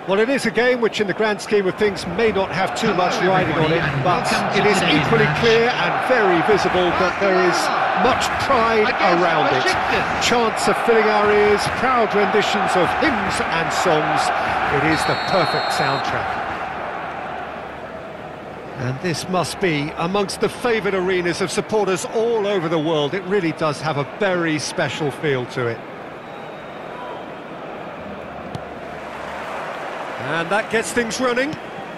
Well, it is a game which in the grand scheme of things may not have too much riding on it, but it is equally clear and very visible that there is much pride around it. Chants are filling our ears, proud renditions of hymns and songs. It is the perfect soundtrack. And this must be amongst the favoured arenas of supporters all over the world. It really does have a very special feel to it. And that gets things running.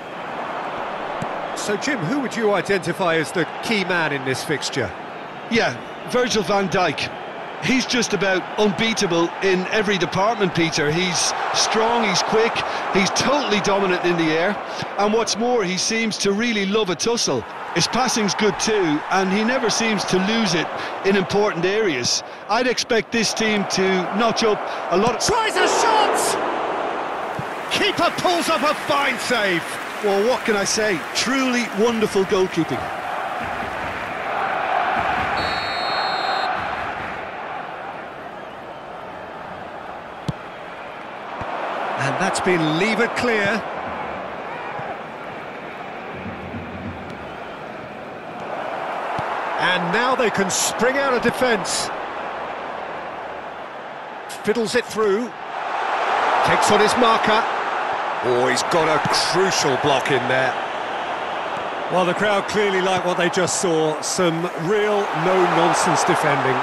So, Jim, who would you identify as the key man in this fixture? Yeah, Virgil van Dijk. He's just about unbeatable in every department, Peter. He's strong, he's quick, he's totally dominant in the air. And what's more, he seems to really love a tussle. His passing's good too, and he never seems to lose it in important areas. I'd expect this team to notch up a lot of... Tries a shot! Keeper pulls up a fine save. Well, what can I say? Truly wonderful goalkeeping. And that's been levered clear. And now they can spring out of defence. Fiddles it through. Takes on his marker. Oh, he's got a crucial block in there. Well, the crowd clearly like what they just saw. Some real no-nonsense defending.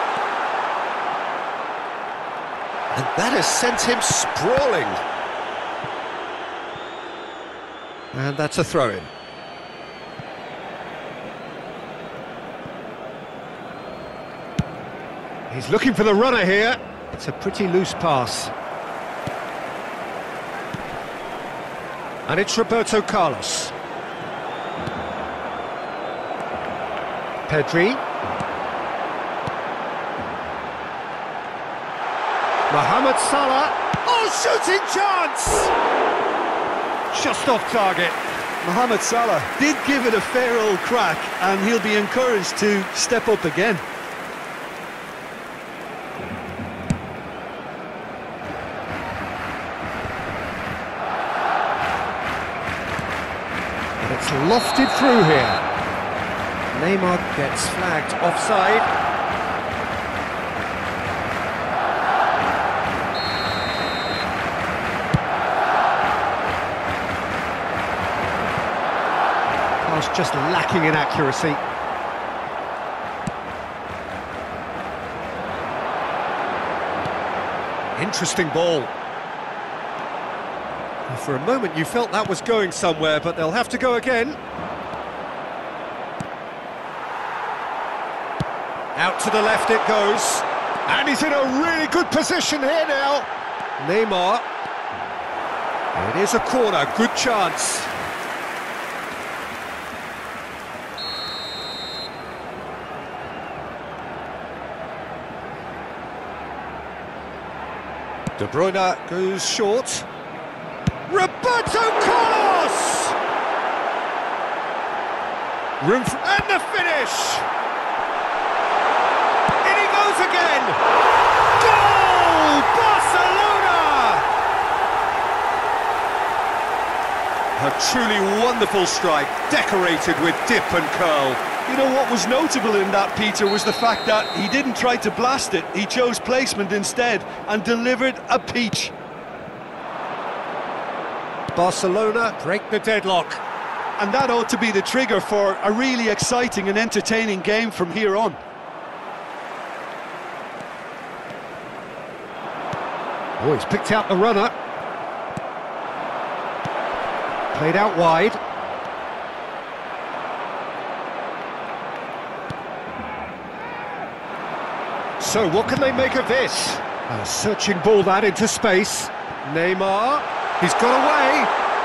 And that has sent him sprawling. And that's a throw-in. He's looking for the runner here. It's a pretty loose pass. And it's Roberto Carlos. Pedri. Mohamed Salah. Oh, shooting chance! Just off target. Mohamed Salah did give it a fair old crack, and he'll be encouraged to step up again. It's lofted through here. Neymar gets flagged offside. Pass just lacking in accuracy. Interesting ball. For a moment you felt that was going somewhere, but they'll have to go again. Out to the left it goes. And he's in a really good position here now. Neymar. It is a corner, good chance. De Bruyne goes short. Roberto Carlos! And the finish! In he goes again! Goal! Barcelona! A truly wonderful strike, decorated with dip and curl. You know what was notable in that, Peter, was the fact that he didn't try to blast it. He chose placement instead and delivered a peach. Barcelona break the deadlock. And that ought to be the trigger for a really exciting and entertaining game from here on. Oh, he's picked out the runner. Played out wide. So what can they make of this? A searching ball that into space. Neymar. He's got away.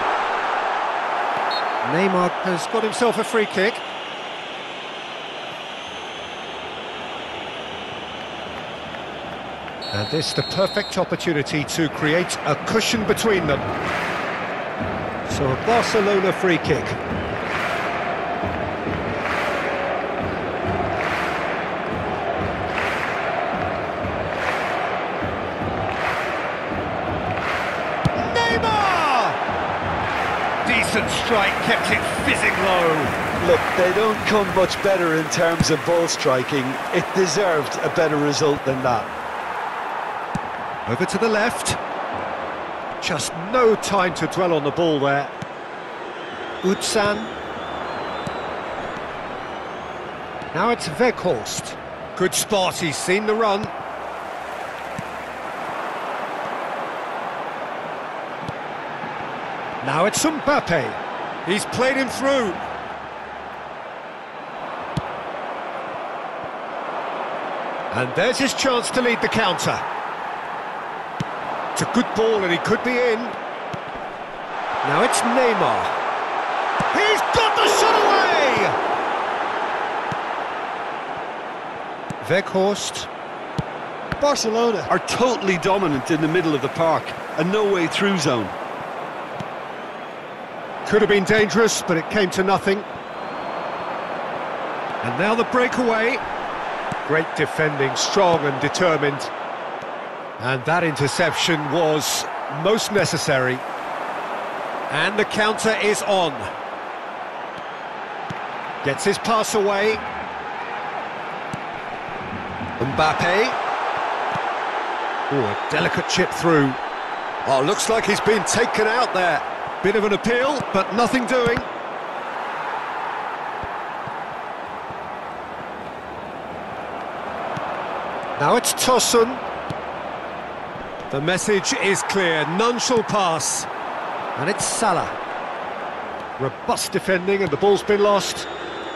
Neymar has got himself a free kick. And this the perfect opportunity to create a cushion between them. So a Barcelona free kick. Decent strike, kept it fizzing low. Look, they don't come much better in terms of ball striking. It deserved a better result than that. Over to the left. Just no time to dwell on the ball there. Utsan. Now it's Weghorst. Good spot, he's seen the run. Now it's Mbappe. He's played him through. And there's his chance to lead the counter. It's a good ball and he could be in. Now it's Neymar. He's got the shot away! Weghorst. Barcelona are totally dominant in the middle of the park, a no-way through zone. Could have been dangerous, but it came to nothing. And now the breakaway. Great defending, strong and determined. And that interception was most necessary. And the counter is on. Gets his pass away. Mbappe. Oh, a delicate chip through. Oh, looks like he's been taken out there. Bit of an appeal, but nothing doing. Now it's Tosun. The message is clear, none shall pass. And it's Salah. Robust defending and the ball's been lost.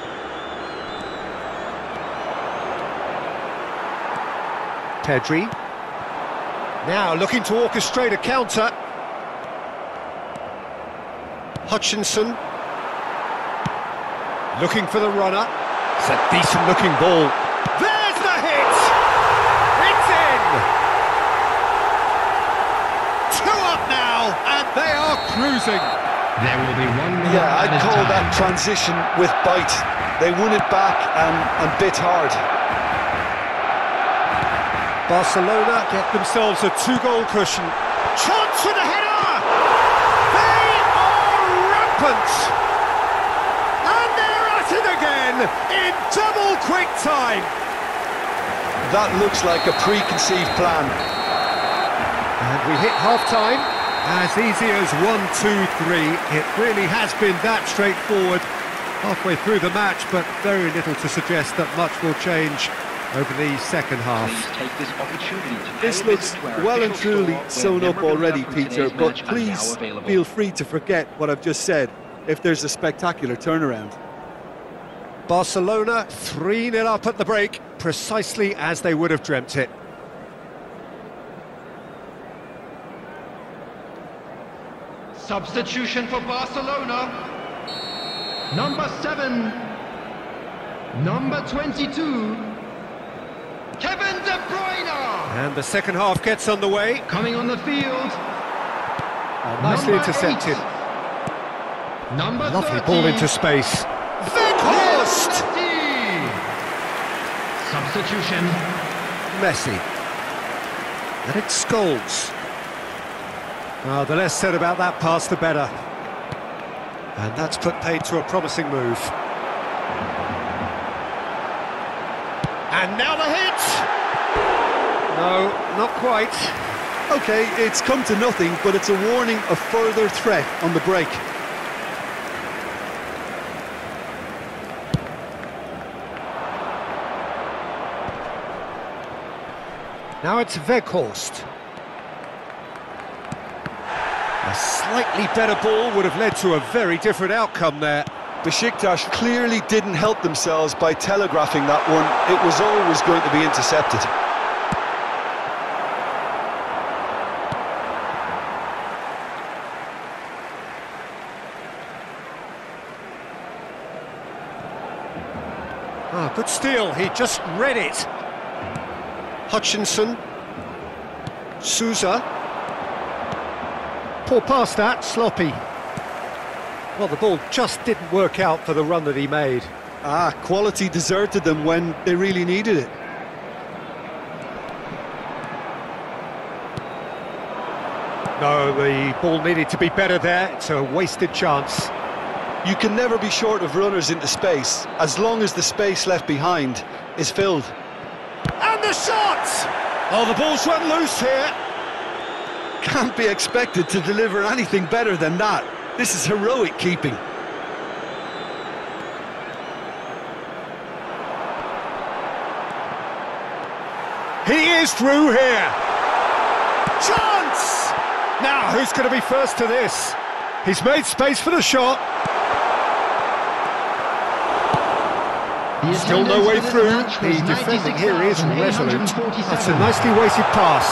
Pedri. Now looking to orchestrate a counter. Hutchinson. Looking for the runner. It's a decent looking ball. There's the hit! It's in! 2 up now, and they are cruising. There will be one more. Yeah, I'd call that transition with bite. They won it back and bit hard. Barcelona get themselves a 2-goal cushion. Chance for the header! They are rampant! And they're at it again in double quick time. That looks like a preconceived plan. And we hit half-time. As easy as 1, 2, 3. It really has been that straightforward halfway through the match, but very little to suggest that much will change over the second half. This looks well and truly sewn up already, Peter, but please feel free to forget what I've just said if there's a spectacular turnaround. Barcelona 3-0 up at the break, precisely as they would have dreamt it. Substitution for Barcelona. Number 7. Number 22. Kevin De Bruyne! And the second half gets underway. Coming on the field. Nicely intercepted. Number Lovely 30. ball into space. Weghorst! Substitution. Messi. And it's Scholes. Oh, the less said about that pass, the better. And that's put paid to a promising move. And now the hit! No, not quite. Okay, it's come to nothing, but it's a warning of further threat on the break. Now it's Weghorst. A slightly better ball would have led to a very different outcome there. Besiktas clearly didn't help themselves by telegraphing that one. It was always going to be intercepted. Ah, good steal, he just read it. Hutchinson. Sousa. Poor pass that, sloppy. Well, the ball just didn't work out for the run that he made. Quality deserted them when they really needed it. No, the ball needed to be better there. It's a wasted chance. You can never be short of runners into space, as long as the space left behind is filled. And the shot! Oh, the ball's run loose here. Can't be expected to deliver anything better than that. This is heroic keeping. He is through here. Chance! Now, who's going to be first to this? He's made space for the shot. Still no way through. The defending here is resolute. That's a nicely weighted pass.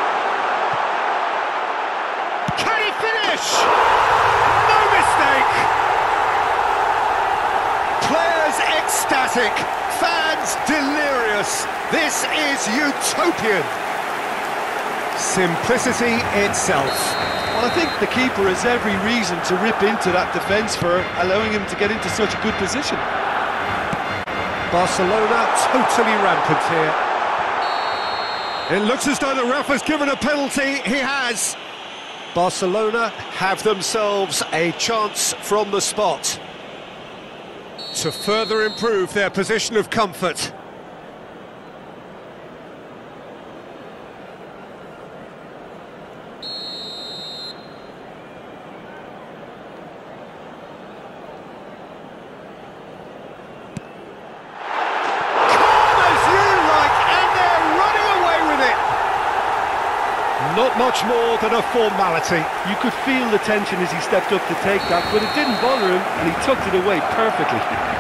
Can he finish? No mistake! Players ecstatic, fans delirious. This is utopian. Simplicity itself. Well, I think the keeper has every reason to rip into that defence for allowing him to get into such a good position. Barcelona totally rampant here. It looks as though the ref has given a penalty. He has. Barcelona have themselves a chance from the spot to further improve their position of comfort. Not much more than a formality. You could feel the tension as he stepped up to take that, but it didn't bother him, and he tucked it away perfectly.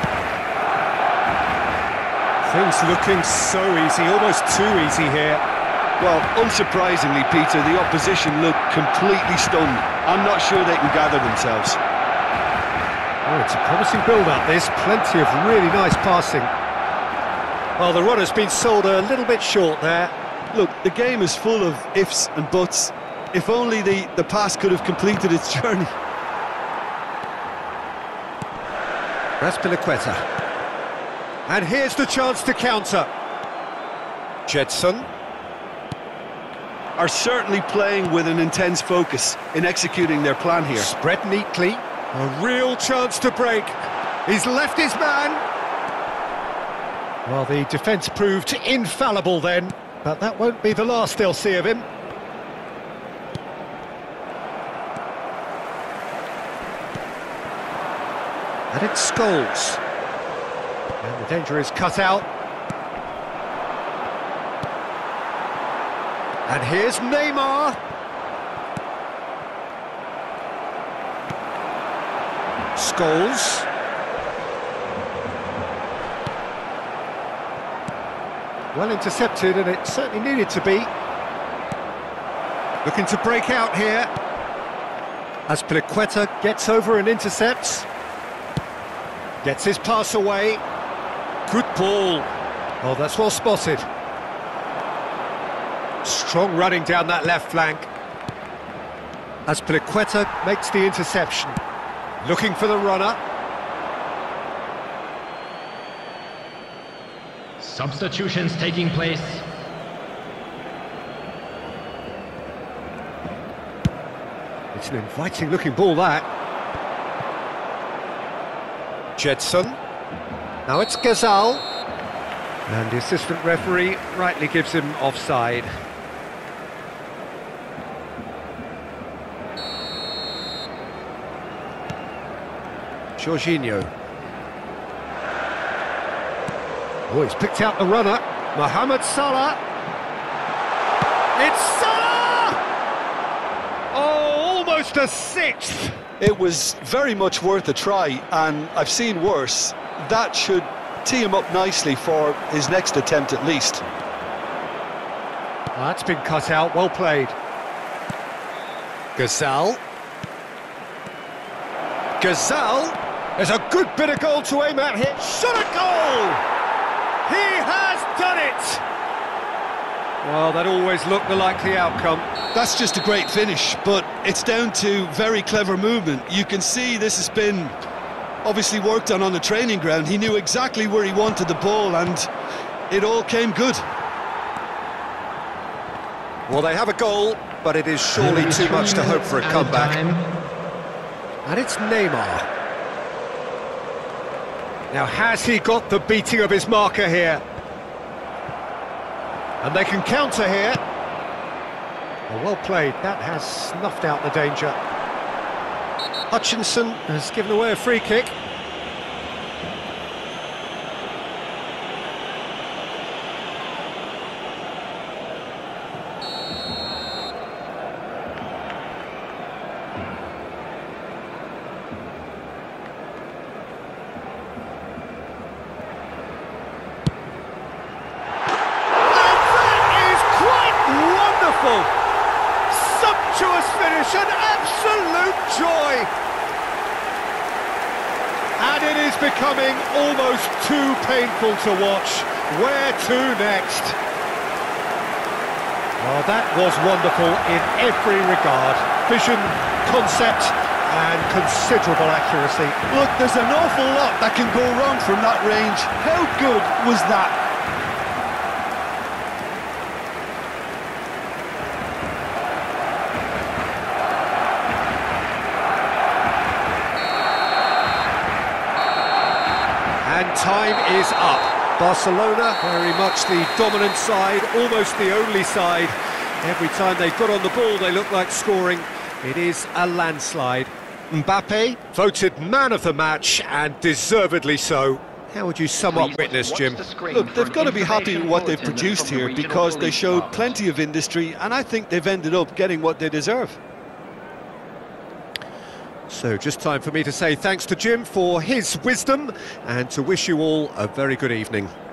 Things looking so easy, almost too easy here. Well, unsurprisingly, Peter, the opposition look completely stunned. I'm not sure they can gather themselves. Oh, it's a promising build-up, this. Plenty of really nice passing. Well, the runner's been sold a little bit short there. Look, the game is full of ifs and buts. If only the pass could have completed its journey. Azpilicueta. And here's the chance to counter. Gedson. Are certainly playing with an intense focus in executing their plan here. Spread neatly. A real chance to break. He's left his man. Well, the defence proved infallible then. But that won't be the last they'll see of him. And it's Scholes. And the danger is cut out. And here's Neymar. Scholes. Well intercepted, and it certainly needed to be. Looking to break out here. Azpilicueta gets over and intercepts. Gets his pass away. Good ball. Oh, that's well spotted. Strong running down that left flank. Azpilicueta makes the interception. Looking for the runner. Substitutions taking place. It's an inviting looking ball, that. Gedson. Now it's Gazal. And the assistant referee rightly gives him offside. Jorginho. Oh, he's picked out the runner. Mohamed Salah. It's Salah! Oh, almost a sixth. It was very much worth a try, and I've seen worse. That should tee him up nicely for his next attempt at least. Oh, that's been cut out, well played. Gazal. Gazal. There's a good bit of goal to aim at here. Shot a goal! He has done it! Well, that always looked the likely outcome. That's just a great finish, but it's down to very clever movement. You can see this has been obviously worked on the training ground. He knew exactly where he wanted the ball, and it all came good. Well, they have a goal. but it is surely too much to hope for a comeback. And it's Neymar. Now, has he got the beating of his marker here? And they can counter here. Well played, that has snuffed out the danger. Hutchinson has given away a free kick. Sumptuous finish, an absolute joy! And it is becoming almost too painful to watch. Where to next? Well, that was wonderful in every regard. Vision, concept, and considerable accuracy. Look, there's an awful lot that can go wrong from that range. How good was that? And time is up. Barcelona, very much the dominant side, almost the only side. Every time they've got on the ball, they look like scoring. It is a landslide. Mbappe, voted man of the match, and deservedly so. How would you sum up witness, Jim? Look, they've got to be happy with what they've produced here, because they showed plenty of industry, and I think they've ended up getting what they deserve. So just time for me to say thanks to Jim for his wisdom and to wish you all a very good evening.